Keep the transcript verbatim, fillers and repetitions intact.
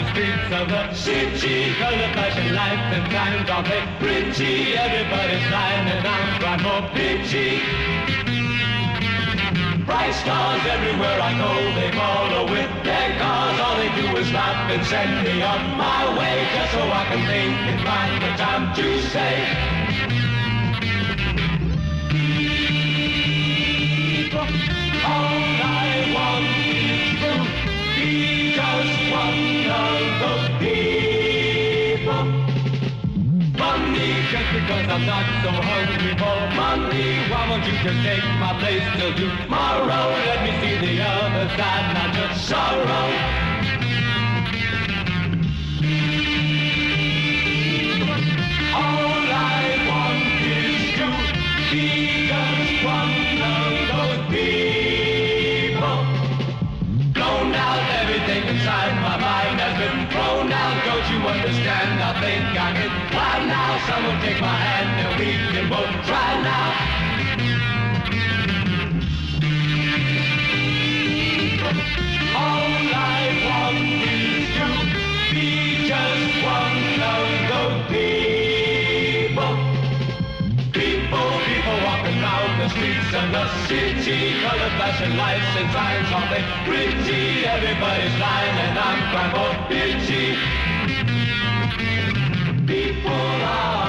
the streets of the city. Cause the fashion life and times are very pretty. Everybody's flying and I'm flying for pitchy. Bright stars everywhere I go, they follow with their cars. All they do is laugh and send me on my way, just so I can think and find the time to say, people, all I want is to be just one of those people. Money, just because I'm not so hungry for money, why won't you just take my place till tomorrow? Let me see the other side, not just sorrow. All I want is to be just one of those people. Blown out, everything inside my mind has been thrown out. Don't you understand? I think I can fly now. Someone take my hand and we can both try now. All I want is to be just one of those people. People, people walking around the streets of the city. Color, fashion, lights and signs, all they pretty. Everybody's lying and I'm crying for pity. People are